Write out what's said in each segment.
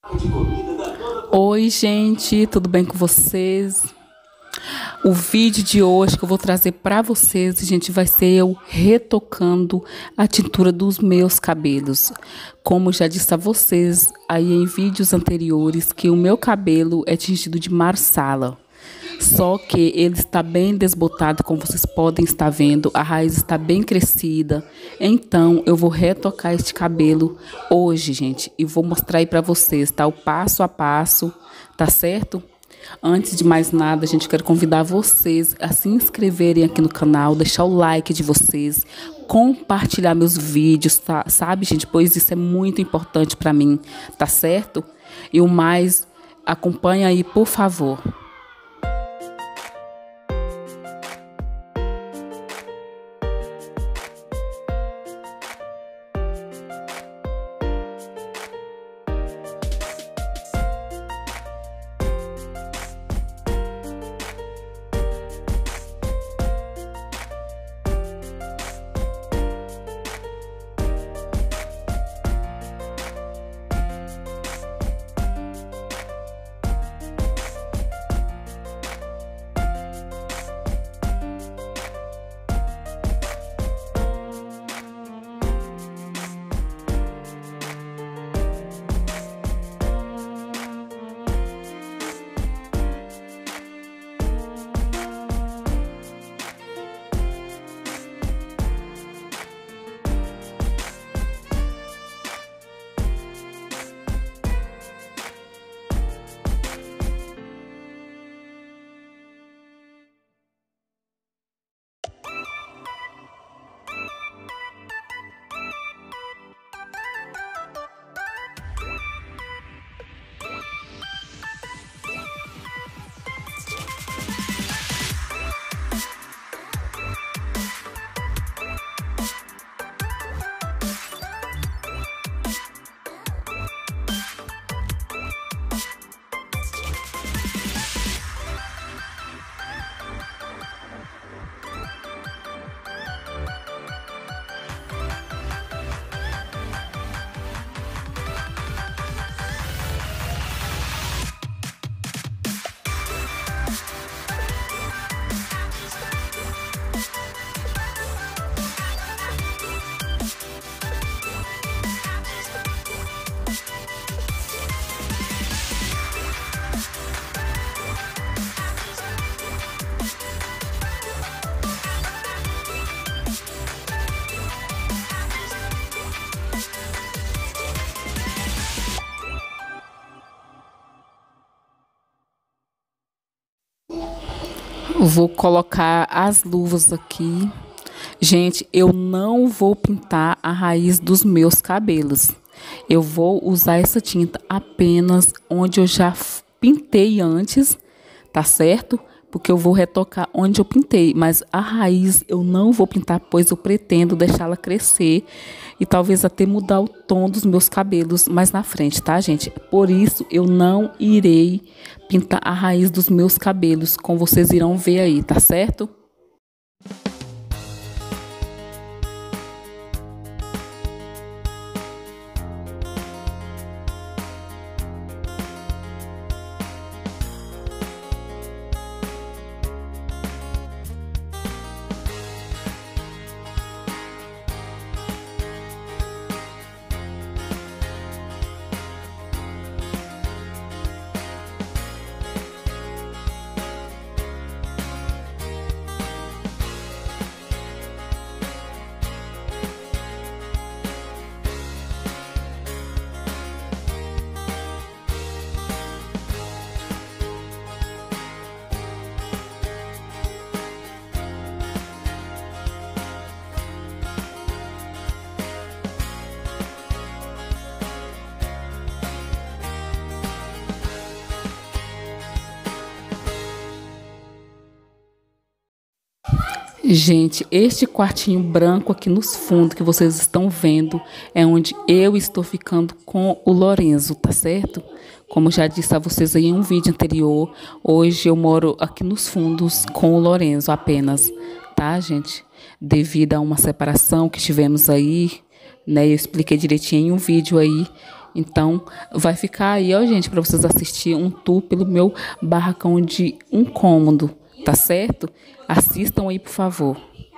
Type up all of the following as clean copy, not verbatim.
Oi, gente, tudo bem com vocês? O vídeo de hoje que eu vou trazer para vocês, gente, vai ser eu retocando a tintura dos meus cabelos. Como já disse a vocês aí em vídeos anteriores, que o meu cabelo é tingido de marsala. Só que ele está bem desbotado, como vocês podem estar vendo, a raiz está bem crescida. Então, eu vou retocar este cabelo hoje, gente, e vou mostrar aí para vocês, tá? O passo a passo, tá certo? Antes de mais nada, gente, quero convidar vocês a se inscreverem aqui no canal, deixar o like de vocês, compartilhar meus vídeos, tá? Sabe, gente? Pois isso é muito importante para mim, tá certo? E o mais, acompanha aí, por favor. Vou colocar as luvas aqui. Gente, eu não vou pintar a raiz dos meus cabelos. Eu vou usar essa tinta apenas onde eu já pintei antes, tá certo? Porque eu vou retocar onde eu pintei, mas a raiz eu não vou pintar, pois eu pretendo deixá-la crescer e talvez até mudar o tom dos meus cabelos mais na frente, tá, gente? Por isso eu não irei pintar a raiz dos meus cabelos, como vocês irão ver aí, tá certo? Gente, este quartinho branco aqui nos fundos que vocês estão vendo é onde eu estou ficando com o Lorenzo, tá certo? Como já disse a vocês aí em um vídeo anterior, hoje eu moro aqui nos fundos com o Lorenzo apenas, tá, gente? Devido a uma separação que tivemos aí, né? Eu expliquei direitinho em um vídeo aí Então, vai ficar aí, ó, gente, para vocês assistirem um tour pelo meu barracão de um cômodo, tá certo? Assistam aí, por favor.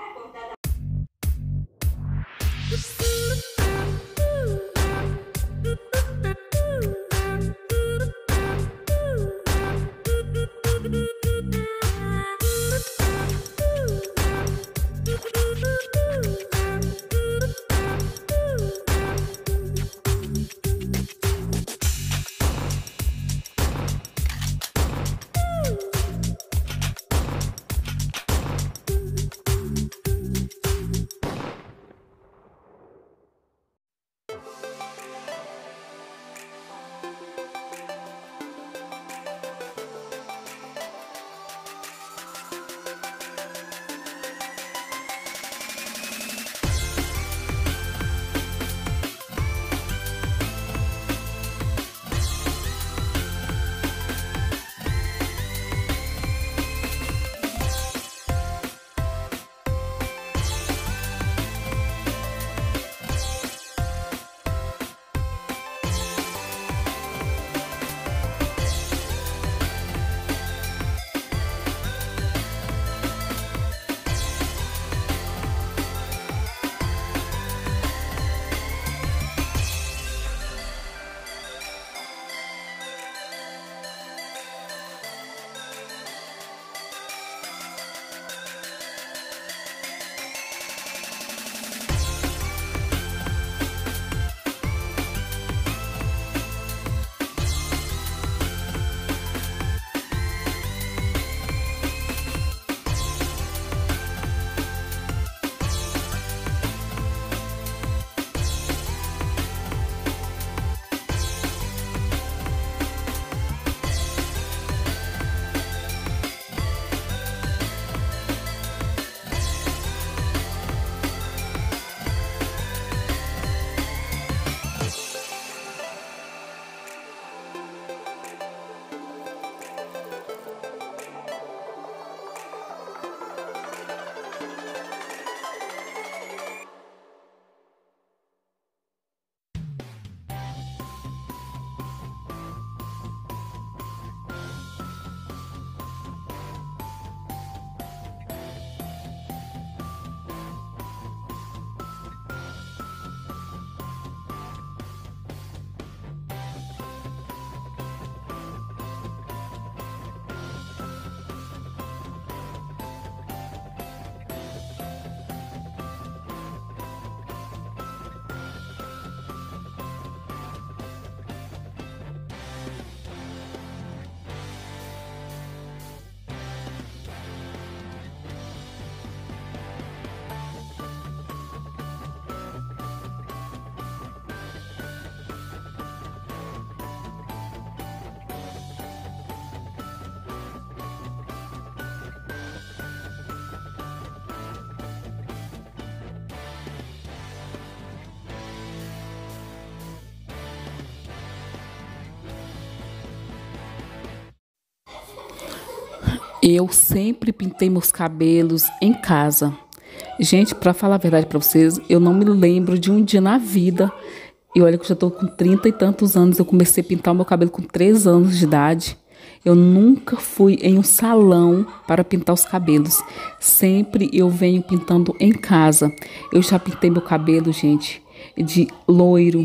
Eu sempre pintei meus cabelos em casa. Gente, pra falar a verdade pra vocês, eu não me lembro de um dia na vida. E olha que eu já tô com 30 e tantos anos. Eu comecei a pintar o meu cabelo com 3 anos de idade. Eu nunca fui em um salão para pintar os cabelos. Sempre eu venho pintando em casa. Eu já pintei meu cabelo, gente, de loiro,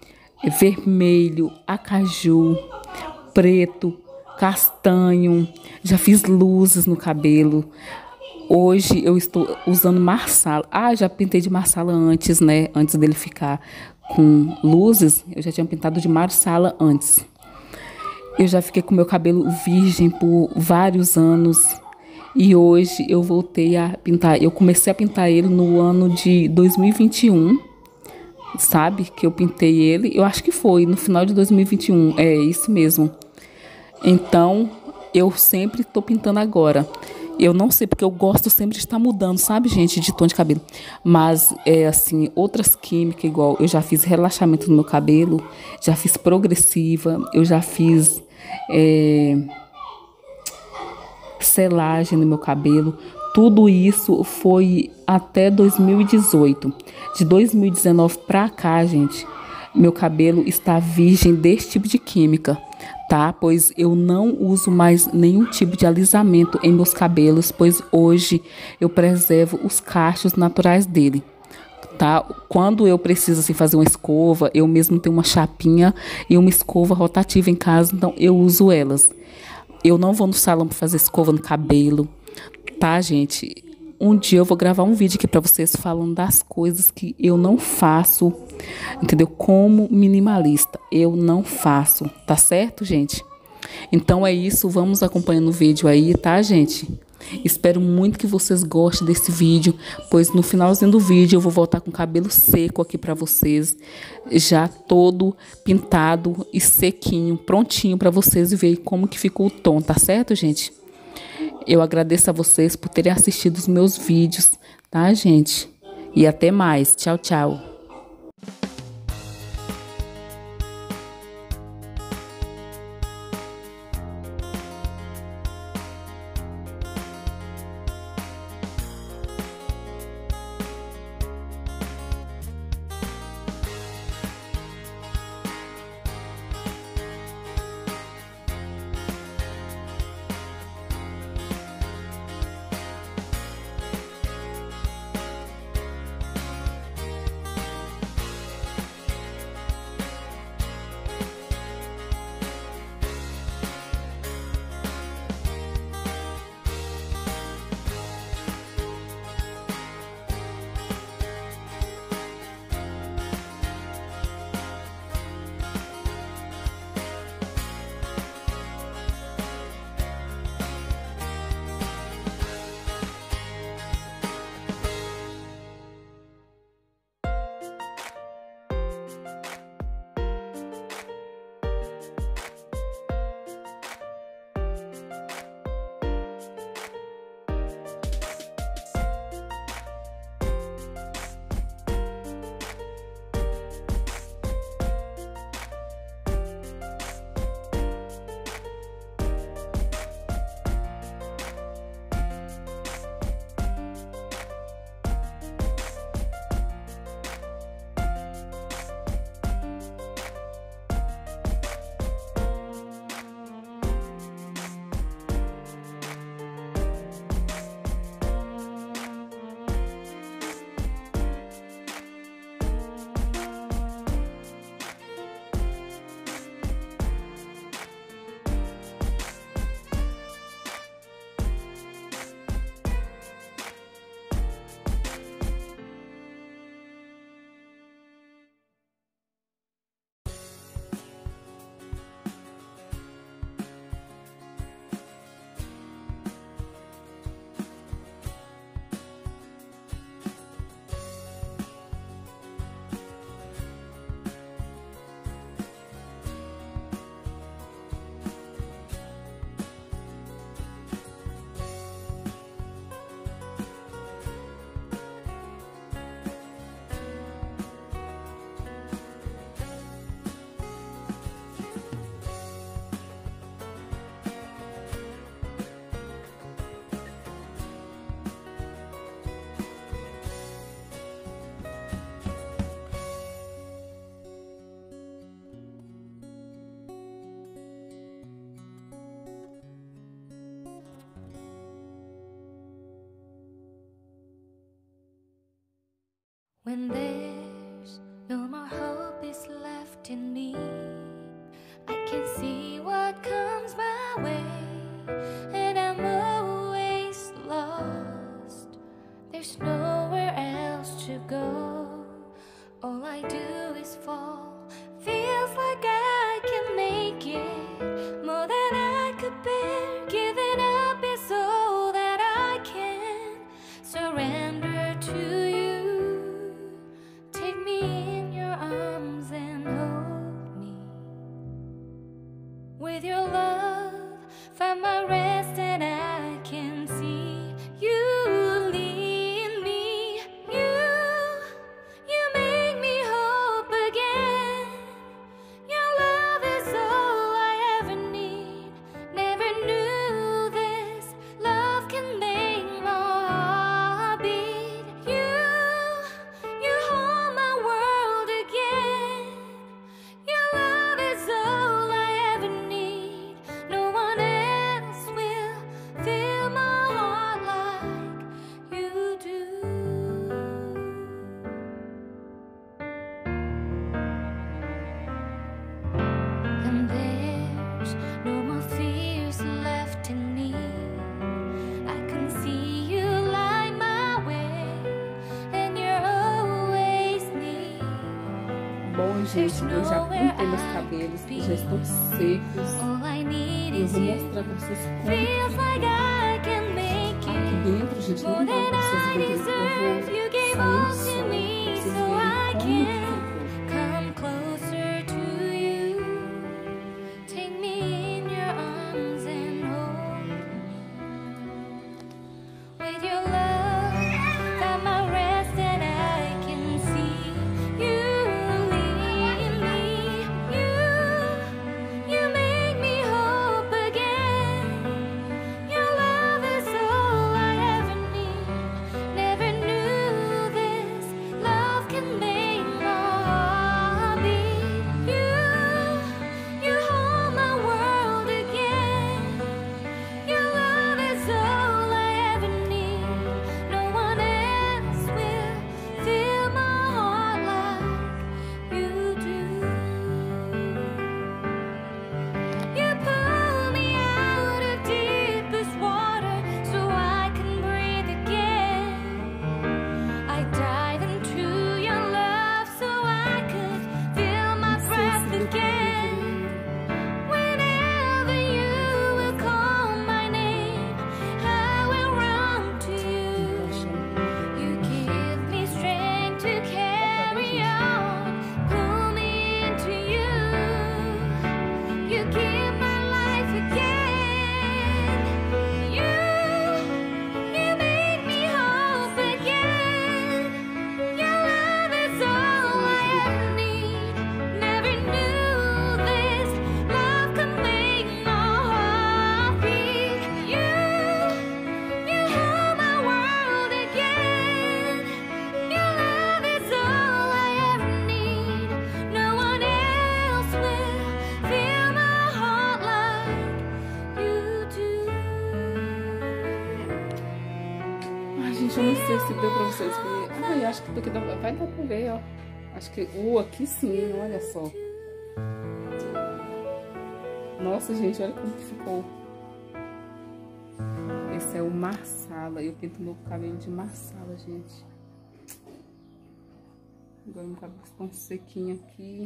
vermelho, acaju, preto, castanho. Já fiz luzes no cabelo. Hoje eu estou usando marsala. Ah, já pintei de marsala antes, né? Antes dele ficar com luzes, eu já tinha pintado de marsala antes. Eu já fiquei com meu cabelo virgem por vários anos. E hoje eu voltei a pintar. Eu comecei a pintar ele no ano de 2021. Sabe? Que eu pintei ele. Eu acho que foi no final de 2021. É isso mesmo. Então, eu sempre tô pintando agora. Eu não sei, porque eu gosto sempre de estar mudando, sabe, gente, de tom de cabelo. Mas, assim, outras químicas, igual, eu já fiz relaxamento no meu cabelo, já fiz progressiva, eu já fiz selagem no meu cabelo. Tudo isso foi até 2018. De 2019 pra cá, gente, meu cabelo está virgem desse tipo de química, tá? Pois eu não uso mais nenhum tipo de alisamento em meus cabelos, pois hoje eu preservo os cachos naturais dele. Tá? Quando eu preciso assim, fazer uma escova, eu mesmo tenho uma chapinha e uma escova rotativa em casa, então eu uso elas. Eu não vou no salão para fazer escova no cabelo, tá, gente? Um dia eu vou gravar um vídeo aqui para vocês falando das coisas que eu não faço, entendeu? Como minimalista, eu não faço, tá certo, gente? Então é isso, vamos acompanhando o vídeo aí, tá, gente? Espero muito que vocês gostem desse vídeo, pois no finalzinho do vídeo eu vou voltar com o cabelo seco aqui para vocês, já todo pintado e sequinho, prontinho para vocês verem como que ficou o tom, tá certo, gente? Eu agradeço a vocês por terem assistido os meus vídeos, tá, gente? E até mais. Tchau, tchau. When there's no more hope is left in me, I can see what comes my way, and I'm always lost. There's nowhere else to go. All I do is fall. Feels like I can make it more than I could bear. Giving up is all that I can surrender to you. Take me in your arms and hold me. With your love, find my rest, and I can see you lead me. You make me hope again. Your love is all I ever need. Never knew this love can make my heart beat. You hold my world again. when there's no more fears left in me. I can see you light my way, and you're always near. Bom, gente, eu já pintei meus cabelos, que já estão secos. Eu vou mostrar pra vocês como aqui dentro, gente, não dá pra vocês verem. Eu vou sair do sol pra vocês verem como ficou. Gente, eu não sei se deu pra vocês verem. Ai, acho que vai dar pra ver, ó. Acho que aqui sim, olha só. Nossa, gente, olha como que ficou. Esse é o marsala. Eu pinto meu cabelo de marsala, gente. Agora meu cabelo está um sequinho aqui.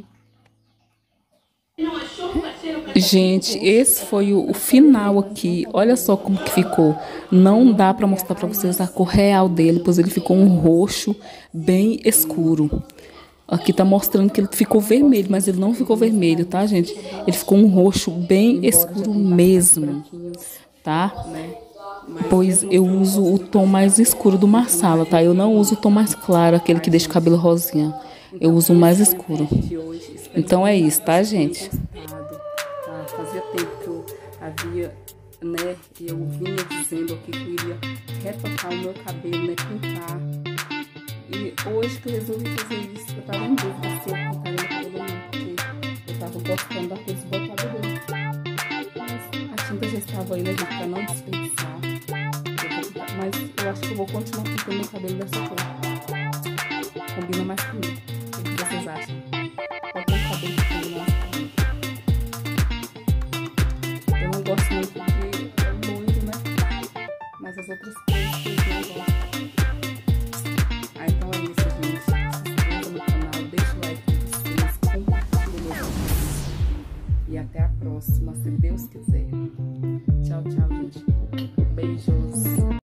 Gente, esse foi o final aqui. Olha só como que ficou. Não dá pra mostrar pra vocês a cor real dele, pois ele ficou um roxo bem escuro. Aqui tá mostrando que ele ficou vermelho, mas ele não ficou vermelho, tá, gente? Ele ficou um roxo bem escuro mesmo, tá? Pois eu uso o tom mais escuro do marsala, tá? Eu não uso o tom mais claro, aquele que deixa o cabelo rosinha. Eu uso o mais escuro. Então é isso, tá, gente? Fazia tempo que eu havia, né? Eu vinha dizendo aqui que eu iria retocar o meu cabelo, né? Pintar. E hoje que eu resolvi fazer isso, eu tava em dúvida se eu pintaria meu cabelo ou não, porque eu tava gostando daqueles botadores. Mas a tinta já estava aí, né, gente, pra não desperdiçar. Mas eu acho que eu vou continuar pintando meu cabelo dessa cor. Combina mais comigo. O que vocês acham? Qual que é o cabelo que combina mais comigo? Eu não gosto muito de loiro, né? Mas as outras cores que eu gosto. Então é isso, gente. Se inscreva no canal, deixa o like nos inscritos, compartilha meu vídeo. E até a próxima, se Deus quiser. Tchau, tchau, gente. Beijos.